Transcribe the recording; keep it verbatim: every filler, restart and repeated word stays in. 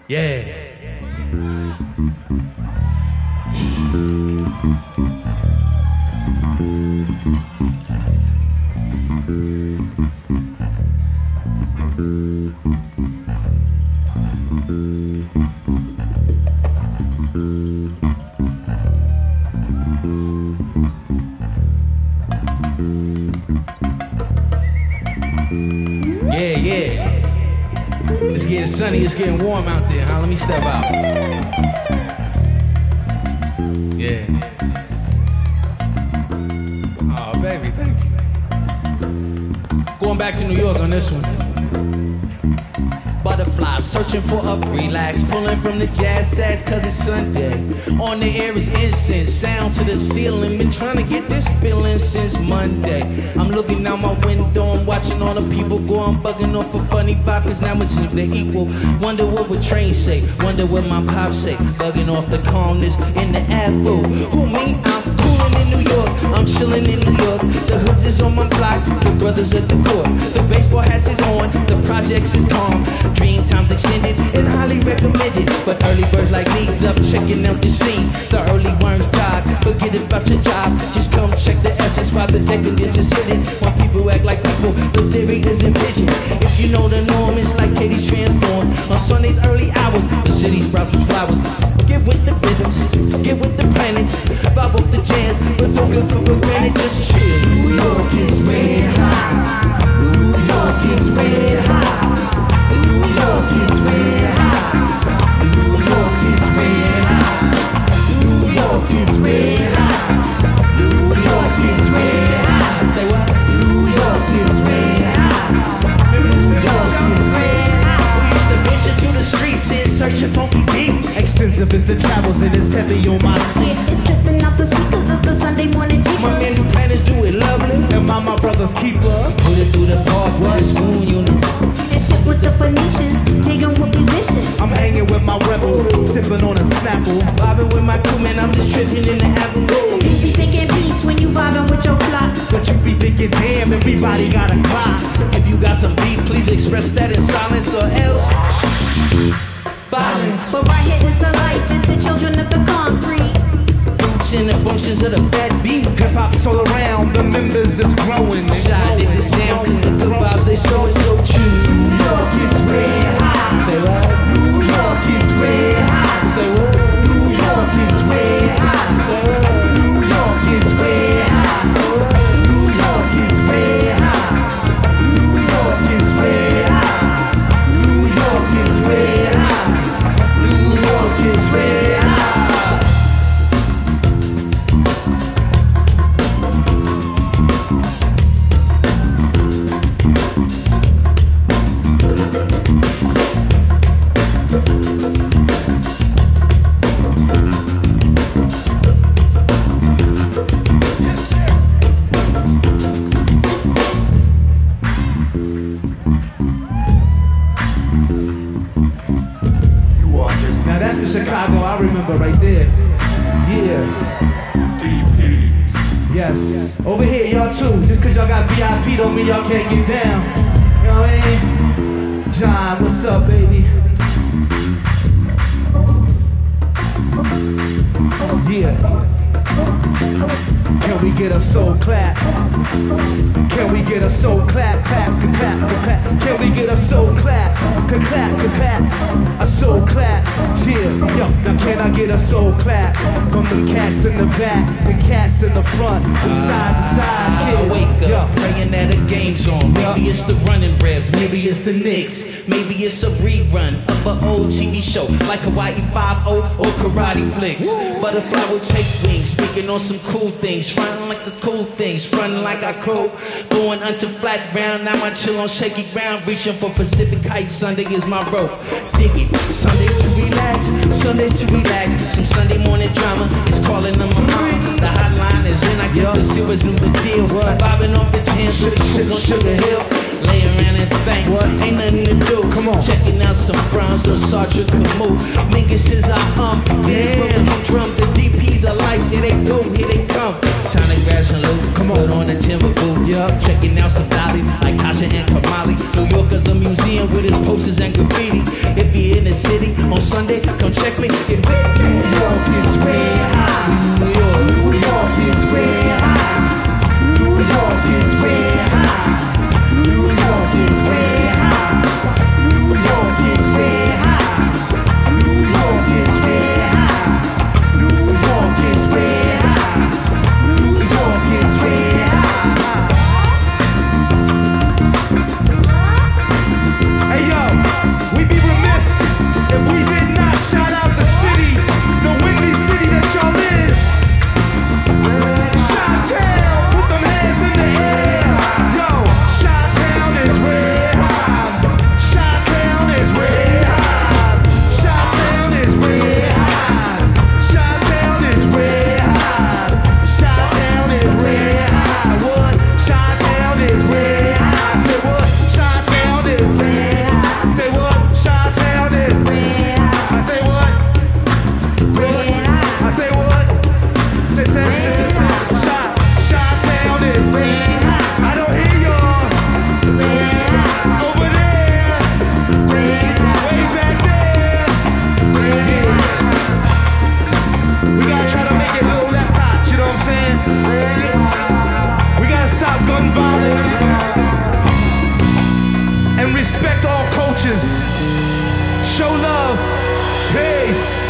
Yeah. Yeah, yeah. It's getting sunny, it's getting warm out there, huh? Let me step out. Yeah. Oh, baby, thank you. Going back to New York on this one. Butterflies searching for a relax, pulling from the jazz stats cause it's Sunday. On the air is incense, sound to the ceiling. Been trying to get this feeling since Monday. I'm looking out my window, I'm watching all the people go. I'm bugging off a funny vibe cause now it seems they're equal. Wonder what would Train say, wonder what my pop say. Bugging off the calmness in the apple. Who me? I'm coolin' in New York, I'm chillin' in New York. The hoods is on my block, the brothers at the court. The baseball hats is on, the projects is calm. Dream time's extended and highly recommended. But early birds like me's up checking out the scene. The early worms jog, forget about your job. Just come check the essence while the decadence is hidden. When people act like people, the theory isn't pigeon. If you know the norm, it's like Katie's transformed. On Sunday's early hours, the city sprouts with flowers. Get with the rhythms, get with the planets. Vibe up the jazz, but don't get for granted, just chill. New York is red hot. New York is red hot. New York is red hot. New York is red hot. New York is red hot. New York is red hot. Say what? New York is red hot. New York is red hot. We used to venture through the streets in search of funky beats. Extensive is the travels and it's heavy on my sleeves. It's dripping off the speakers of the Sunday morning Jeep. My men who planners do it lovely, and my, my brother's keeper. Put it through the park with a spoon unit. And shit with the Phoenicians, digging with musicians. I'm hanging with my rebels, sipping on a Snapple. Vibing with my crew, man, I'm just tripping in the avenue. You be thinking peace when you vibing with your flock. But you be thinking, damn, everybody got a clock. If you got some beef, please express that in silence or else violence. But right here is the life, it's the children of the concrete. Function and functions of the fat beat. Hip hop's all around, the members is growing. Shy did the sound, cause the good vibe they show is so true. New York is red hot. Say what? New York is red hot. Say what? New York is red hot. Say what? New York is red hot. Say what? New York is red hot. New York is red hot. New York is red hot. New York is red hot. Now that's the Chicago I remember right there. Yeah. D Ps. Yes. Over here, y'all too. Just cause y'all got V I P don't mean y'all can't get down. You know what I mean? John, what's up, baby? Yeah. Can we get a soul clap? Can we get a soul clap? Clap, clap, clap, clap. Can we get a soul clap? Clap, clap, clap. A soul clap. Yeah, yo. Now can I get a soul clap from the cats in the back, the cats in the front, from side to side? I wake up Yo. praying that a game's on. Maybe it's the running Rebs, maybe it's the Knicks, maybe it's a rerun of an old T V show like Hawaii Five-O or Karate Flicks. Butterfly will take wings, speaking on some cool things, frontin' like a cool things, frontin' like I cope. Going unto flat ground, now I chill on shaky ground, reaching for Pacific Heights. Sunday is my rope. Dig it. Sundays to relax, Sundays to relax. Some Sunday morning drama is calling on my mama. The hotline is in, I get the serious new the deal. Bobbing off the jams with the kids on Sugar Hill. Lay around and think, what? Ain't nothing to do. Come on. Checking out some frowns on Sartre Camus. Mingus is our um, damn drum. The D Ps are like, here they go, here they come. Trying to grab some loot, come on, on the timber boot. Yup. Checking out some dollies like Tasha and Kamali. New York is a museum with its posters and graffiti. If you're in the the city on Sunday. Come check me. Get lit. New York is way high. New York. New York is way high. New York is way high. New York is way high. New York is way high. New York is way high. New York is way high. New York is way high. Hey yo, we'd be remiss if we did not shout out the city, the windy city that y'all is. Chi-Town, put them hands in the air. Yo, Chi-Town is way high. Chi-Town is way high. Chi-Town is way high. Chi-Town is way high. Chi-Town is way high. What? Chi-Town is way high. Say what? Chi-Town is way high. Say what? Chi-Town is way high. I say what? I say what? Say, say, say, say, say. Chi, Chi-Town is way high. I don't hear y'all. Over there. Way back there. We gotta try to make it a little less hot, you know what I'm saying? We gotta stop gun violence and respect all cultures. Show love. Peace.